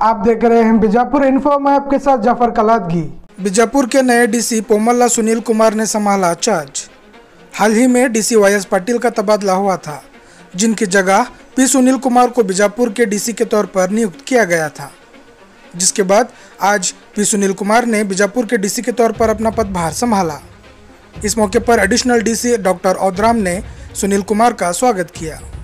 आप देख रहे हैं बीजापुर इन्फो। मैं आपके साथ जाफर कलादगी। बीजापुर के नए डीसी पोमल्ला सुनील कुमार ने संभाला चार्ज। हाल ही में डीसी वाई.एस. पाटिल का तबादला हुआ था, जिनकी जगह पी. सुनील कुमार को बीजापुर के डीसी के तौर पर नियुक्त किया गया था, जिसके बाद आज पी. सुनील कुमार ने बीजापुर के डीसी के तौर पर अपना पदभार संभाला। इस मौके पर एडिशनल डीसी डॉक्टर ओदराम ने सुनील कुमार का स्वागत किया।